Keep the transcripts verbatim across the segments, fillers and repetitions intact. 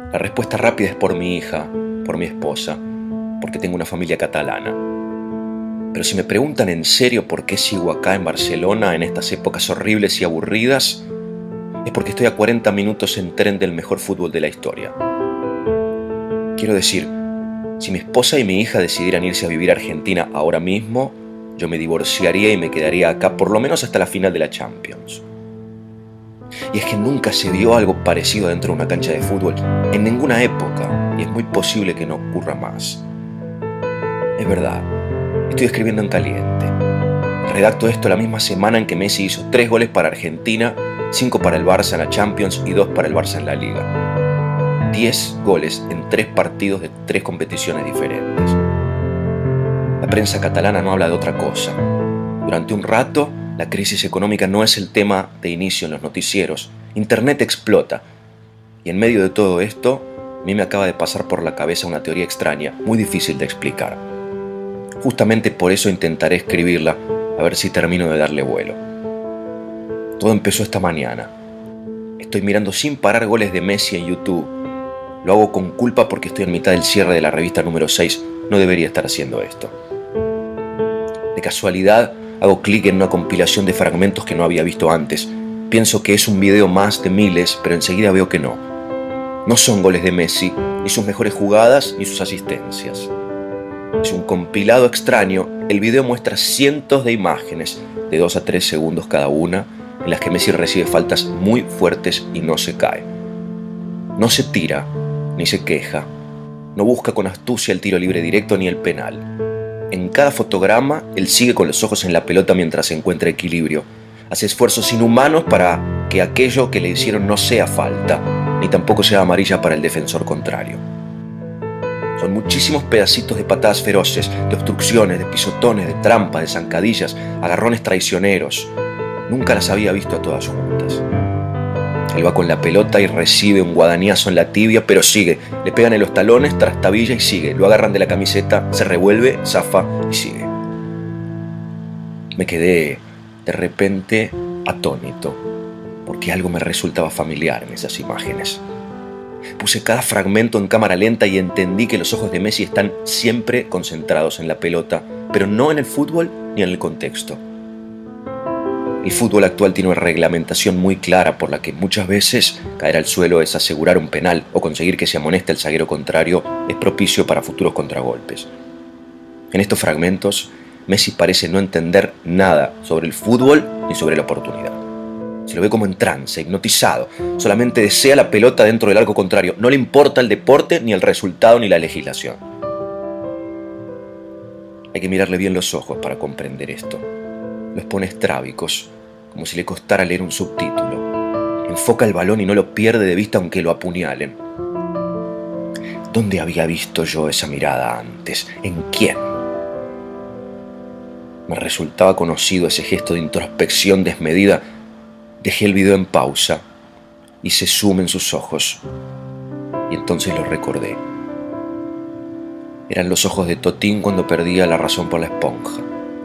La respuesta rápida es por mi hija, por mi esposa, porque tengo una familia catalana. Pero si me preguntan en serio por qué sigo acá en Barcelona en estas épocas horribles y aburridas, es porque estoy a cuarenta minutos en tren del mejor fútbol de la historia. Quiero decir, si mi esposa y mi hija decidieran irse a vivir a Argentina ahora mismo, yo me divorciaría y me quedaría acá por lo menos hasta la final de la Champions. Y es que nunca se vio algo parecido dentro de una cancha de fútbol en ninguna época, y es muy posible que no ocurra más. Es verdad, estoy escribiendo en caliente. Redacto esto la misma semana en que Messi hizo tres goles para Argentina, cinco para el Barça en la Champions y dos para el Barça en la Liga. diez goles en tres partidos de tres competiciones diferentes. La prensa catalana no habla de otra cosa. Durante un rato, la crisis económica no es el tema de inicio en los noticieros. Internet explota. Y en medio de todo esto, a mí me acaba de pasar por la cabeza una teoría extraña, muy difícil de explicar. Justamente por eso intentaré escribirla, a ver si termino de darle vuelo. Todo empezó esta mañana. Estoy mirando sin parar goles de Messi en YouTube. Lo hago con culpa porque estoy en mitad del cierre de la revista número seis. No debería estar haciendo esto. De casualidad, hago clic en una compilación de fragmentos que no había visto antes. Pienso que es un video más de miles, pero enseguida veo que no. No son goles de Messi, ni sus mejores jugadas, ni sus asistencias. Es un compilado extraño. El video muestra cientos de imágenes, de dos a tres segundos cada una, en las que Messi recibe faltas muy fuertes y no se cae. No se tira, ni se queja. No busca con astucia el tiro libre directo ni el penal. En cada fotograma, él sigue con los ojos en la pelota mientras encuentra equilibrio. Hace esfuerzos inhumanos para que aquello que le hicieron no sea falta, ni tampoco sea amarilla para el defensor contrario. Son muchísimos pedacitos de patadas feroces, de obstrucciones, de pisotones, de trampas, de zancadillas, agarrones traicioneros. Nunca las había visto a todas juntas. Él va con la pelota y recibe un guadañazo en la tibia, pero sigue. Le pegan en los talones, trastabilla y sigue. Lo agarran de la camiseta, se revuelve, zafa y sigue. Me quedé, de repente, atónito, porque algo me resultaba familiar en esas imágenes. Puse cada fragmento en cámara lenta y entendí que los ojos de Messi están siempre concentrados en la pelota, pero no en el fútbol ni en el contexto. El fútbol actual tiene una reglamentación muy clara por la que muchas veces caer al suelo es asegurar un penal o conseguir que se amoneste al zaguero contrario es propicio para futuros contragolpes. En estos fragmentos, Messi parece no entender nada sobre el fútbol ni sobre la oportunidad. Se lo ve como en trance, hipnotizado. Solamente desea la pelota dentro del arco contrario. No le importa el deporte, ni el resultado, ni la legislación. Hay que mirarle bien los ojos para comprender esto. Los pone estrábicos, como si le costara leer un subtítulo. Enfoca el balón y no lo pierde de vista aunque lo apuñalen. ¿Dónde había visto yo esa mirada antes? ¿En quién? Me resultaba conocido ese gesto de introspección desmedida. Dejé el video en pausa, hice zoom en sus ojos y entonces lo recordé. Eran los ojos de Totín cuando perdía la razón por la esponja.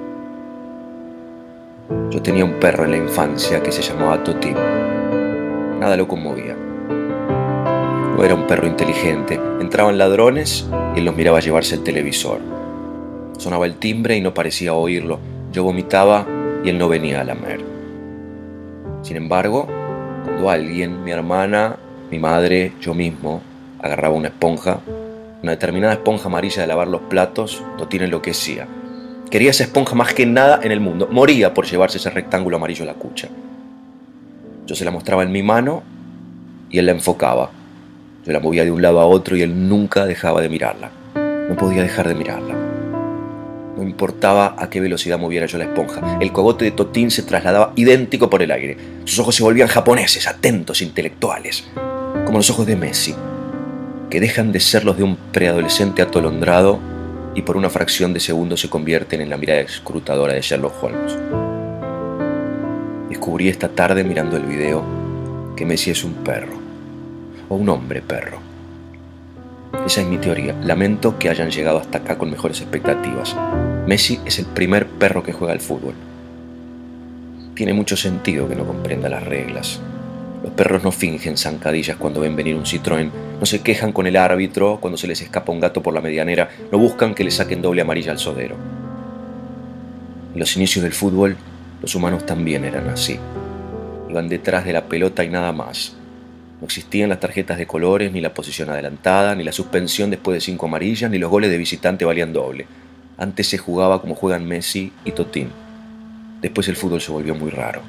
Yo tenía un perro en la infancia que se llamaba Totín. Nada lo conmovía. No era un perro inteligente. Entraban ladrones y él los miraba llevarse el televisor. Sonaba el timbre y no parecía oírlo. Yo vomitaba y él no venía a lamer. Sin embargo, cuando alguien, mi hermana, mi madre, yo mismo, agarraba una esponja, una determinada esponja amarilla de lavar los platos, Totín enloquecía. Quería esa esponja más que nada en el mundo. Moría por llevarse ese rectángulo amarillo a la cucha. Yo se la mostraba en mi mano y él la enfocaba. Yo la movía de un lado a otro y él nunca dejaba de mirarla. No podía dejar de mirarla. No importaba a qué velocidad moviera yo la esponja. El cogote de Totín se trasladaba idéntico por el aire. Sus ojos se volvían japoneses, atentos, intelectuales. Como los ojos de Messi, que dejan de ser los de un preadolescente atolondrado y por una fracción de segundo se convierten en la mirada escrutadora de Sherlock Holmes. Descubrí esta tarde mirando el video que Messi es un perro, o un hombre perro. Esa es mi teoría. Lamento que hayan llegado hasta acá con mejores expectativas. Messi es el primer perro que juega al fútbol. Tiene mucho sentido que no comprenda las reglas. Los perros no fingen zancadillas cuando ven venir un Citroën, no se quejan con el árbitro cuando se les escapa un gato por la medianera, no buscan que le saquen doble amarilla al sodero. En los inicios del fútbol, los humanos también eran así. Iban detrás de la pelota y nada más. No existían las tarjetas de colores, ni la posición adelantada, ni la suspensión después de cinco amarillas, ni los goles de visitante valían doble. Antes se jugaba como juegan Messi y Totín. Después el fútbol se volvió muy raro.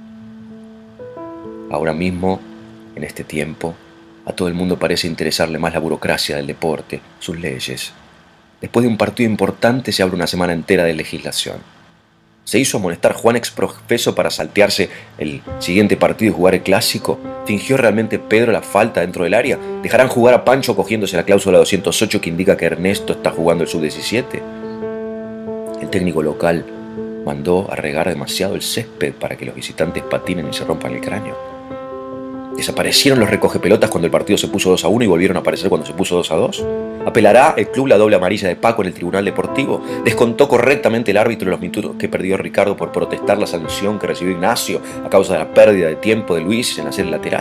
Ahora mismo, en este tiempo, a todo el mundo parece interesarle más la burocracia del deporte, sus leyes. Después de un partido importante se abre una semana entera de legislación. ¿Se hizo amonestar Juan exprofeso para saltearse el siguiente partido y jugar el clásico? ¿Fingió realmente Pedro la falta dentro del área? ¿Dejarán jugar a Pancho cogiéndose la cláusula doscientos ocho que indica que Ernesto está jugando el sub diecisiete? El técnico local mandó a regar demasiado el césped para que los visitantes patinen y se rompan el cráneo. ¿Desaparecieron los recogepelotas cuando el partido se puso dos a uno y volvieron a aparecer cuando se puso dos a dos? ¿Apelará el club la doble amarilla de Paco en el tribunal deportivo? ¿Descontó correctamente el árbitro los minutos que perdió Ricardo por protestar la sanción que recibió Ignacio a causa de la pérdida de tiempo de Luis en hacer el lateral?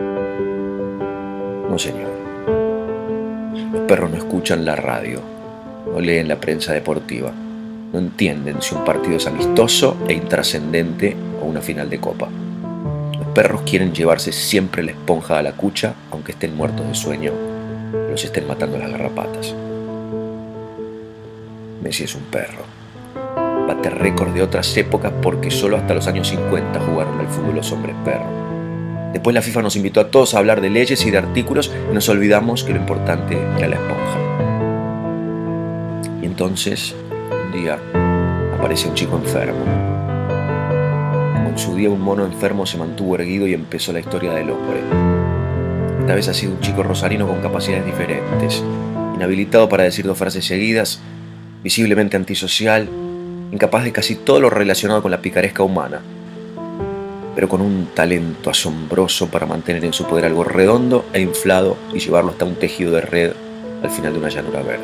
No, señor. Los perros no escuchan la radio, no leen la prensa deportiva, no entienden si un partido es amistoso e intrascendente o una final de copa. Los perros quieren llevarse siempre la esponja a la cucha, aunque estén muertos de sueño y los estén matando las garrapatas. Messi es un perro. Bate récord de otras épocas porque solo hasta los años cincuenta jugaron al fútbol los hombres perros. Después la FIFA nos invitó a todos a hablar de leyes y de artículos y nos olvidamos que lo importante era la esponja. Y entonces, un día, aparece un chico enfermo. Como en su día un mono enfermo se mantuvo erguido y empezó la historia del hombre. Esta vez ha sido un chico rosarino con capacidades diferentes, inhabilitado para decir dos frases seguidas, visiblemente antisocial, incapaz de casi todo lo relacionado con la picaresca humana, pero con un talento asombroso para mantener en su poder algo redondo e inflado y llevarlo hasta un tejido de red al final de una llanura verde.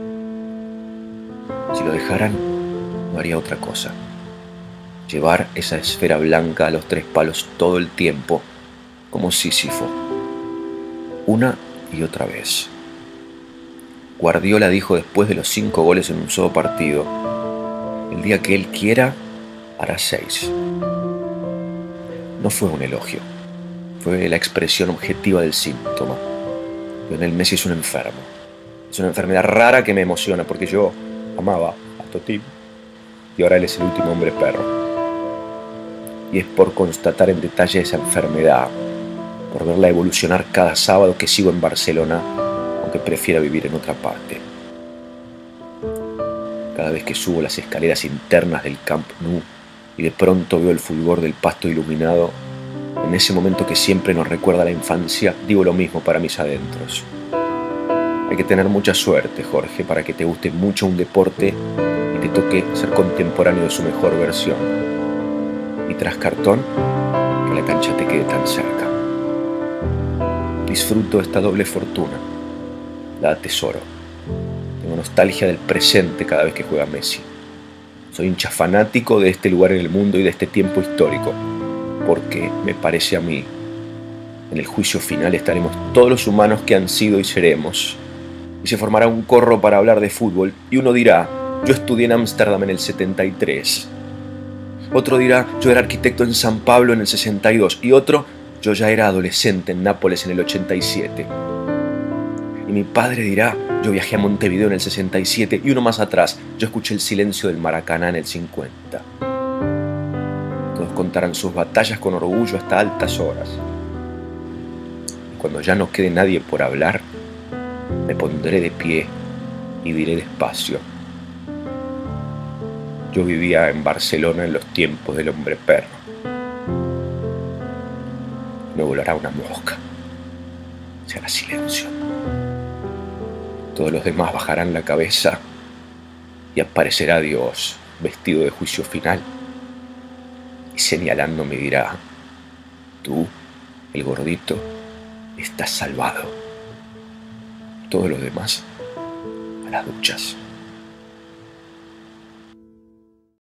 Si lo dejaran, no haría otra cosa. Llevar esa esfera blanca a los tres palos todo el tiempo, como Sísifo, una y otra vez. Guardiola dijo después de los cinco goles en un solo partido: el día que él quiera, hará seis. No fue un elogio, fue la expresión objetiva del síntoma. Lionel Messi es un enfermo. Es una enfermedad rara que me emociona porque yo amaba a Totín y ahora él es el último hombre perro. Y es por constatar en detalle esa enfermedad, por verla evolucionar cada sábado que sigo en Barcelona, aunque prefiera vivir en otra parte. Cada vez que subo las escaleras internas del Camp Nou y de pronto veo el fulgor del pasto iluminado, en ese momento que siempre nos recuerda a la infancia, digo lo mismo para mis adentros. Hay que tener mucha suerte, Jorge, para que te guste mucho un deporte y te toque ser contemporáneo de su mejor versión. Y tras cartón, que la cancha te quede tan cerca. Disfruto esta doble fortuna, la atesoro. Tengo nostalgia del presente cada vez que juega Messi. Soy hincha fanático de este lugar en el mundo y de este tiempo histórico, porque me parece a mí, en el juicio final estaremos todos los humanos que han sido y seremos, y se formará un corro para hablar de fútbol, y uno dirá: yo estudié en Ámsterdam en el setenta y tres. Otro dirá: yo era arquitecto en San Pablo en el sesenta y dos. Y otro: yo ya era adolescente en Nápoles en el ochenta y siete. Y mi padre dirá: yo viajé a Montevideo en el sesenta y siete. Y uno más atrás: yo escuché el silencio del Maracaná en el cincuenta. Todos contarán sus batallas con orgullo hasta altas horas. Y cuando ya no quede nadie por hablar, me pondré de pie y diré despacio: yo vivía en Barcelona en los tiempos del hombre perro. Me volará una mosca. Se hará silencio. Todos los demás bajarán la cabeza y aparecerá Dios vestido de juicio final y señalando me dirá: tú, el gordito, estás salvado. Todos los demás a las duchas.